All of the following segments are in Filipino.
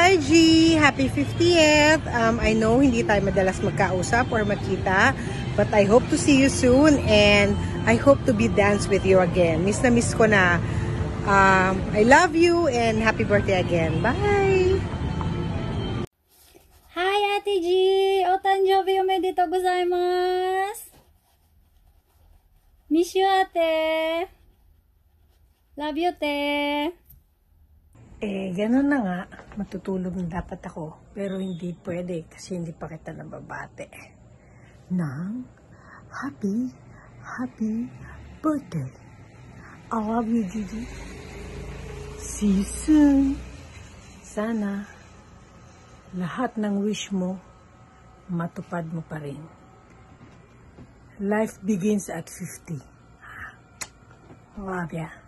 Hi G! Happy 50th! I know hindi tayo madalas magkausap or magkita, but I hope to see you soon and I hope to be dance with you again. Miss na miss ko na. I love you and happy birthday again. Bye! Hi Ate G! O tanjobi omedetou gozaimasu! Miss you ate! Love you te! Ganun na nga. Matutulog na dapat ako. Pero hindi pwede kasi hindi pa kita nababate. Nang happy birthday. I love you, Gigi. See you soon. Sana lahat ng wish mo matupad mo pa rin. Life begins at 50. Love ya.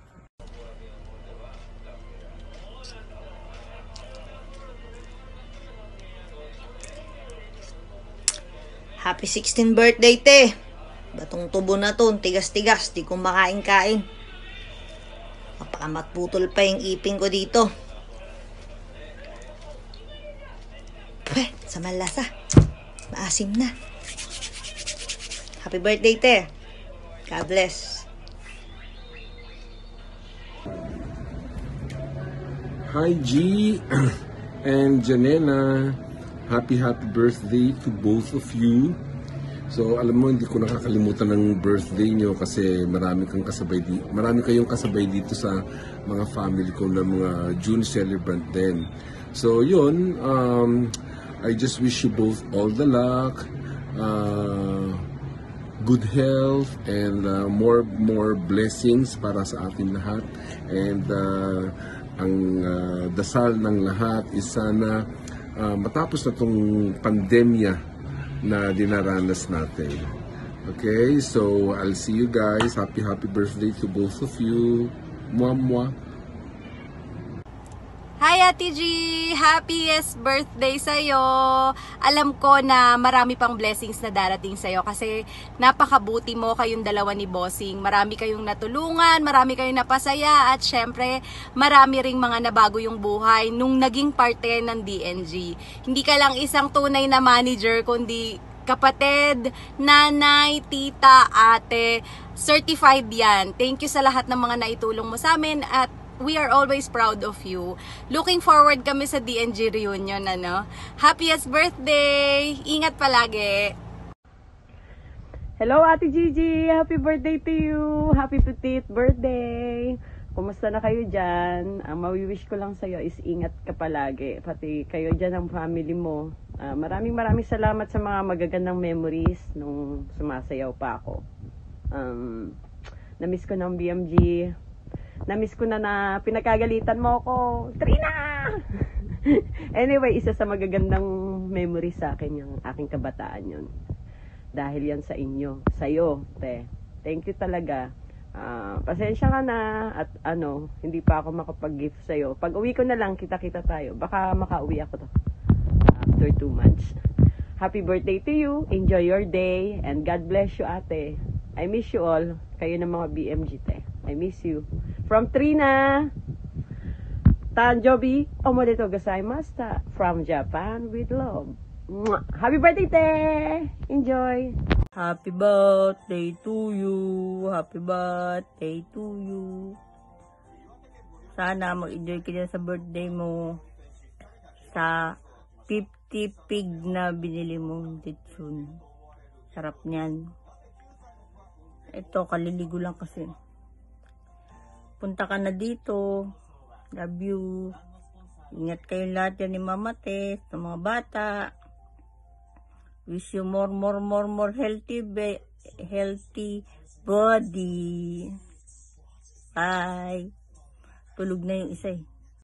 Happy 16th birthday, te. Batong tubo na to, tigas-tigas, di ko makain-kain. Mapakamatputol pa yung ipin ko dito. Pweh, sa malasa. Maasim na. Happy birthday, te. God bless. Hi, G and Janela. Happy birthday to both of you. So, alam mo, hindi ko nakakalimutan ng birthday nyo kasi marami kayong kasabay dito sa mga family ko na mga June celebrant din. So, yun, I just wish you both all the luck, good health, and more blessings para sa atin lahat. And ang dasal ng lahat is sana matapos na itong pandemya na dinaranas natin. Okay, so I'll see you guys. Happy birthday to both of you. Mwah, mwah. Hi Ate G! Happiest birthday sa'yo! Alam ko na marami pang blessings na darating sa'yo kasi napakabuti mo kayong dalawa ni Bossing. Marami kayong natulungan, marami kayong napasaya at syempre marami ring mga nabago yung buhay nung naging parte ng DNG. Hindi ka lang isang tunay na manager kundi kapatid, nanay, tita, ate, certified yan. Thank you sa lahat ng mga naitulong mo sa amin at we are always proud of you. Looking forward kami sa DNG reunion, ano? Happiest birthday! Ingat palagi! Hello, Ate Gigi! Happy birthday to you! Happy 50th birthday! Kumusta na kayo dyan? Ang mawi-wish ko lang sa'yo is ingat ka palagi. Pati kayo dyan ang family mo. Maraming salamat sa mga magagandang memories nung sumasayaw pa ako. Na-miss ko ng BMG. Na-miss ko na pinagkagalitan mo ako. Trina! Anyway, isa sa magagandang memory sa akin yung aking kabataan yun. Dahil yan sa inyo. Sa'yo, te. Thank you talaga. Pasensya ka na at hindi pa ako makapag-gift sa'yo. Pag uwi ko na lang, kita-kita tayo. Baka makauwi ako after 2 months. Happy birthday to you. Enjoy your day. And God bless you, ate. I miss you all. Kayo ng mga BMG, te. I miss you. From Trina, Tanjobi omedetou gozaimasu from Japan with love. Mwah. Happy birthday, te! Enjoy! Happy birthday to you. Happy birthday to you. Sana mag-enjoy ka dyan sa birthday mo. Sa 50 pig na binili mong ditsun. Sarap niyan. Ito, kaliligo lang kasi. Punta ka na dito. Love you. Ingat kayo lahat yan ni Mama Tess, ng mga bata. Wish you more healthy body. Bye. Tulog na yung isa eh.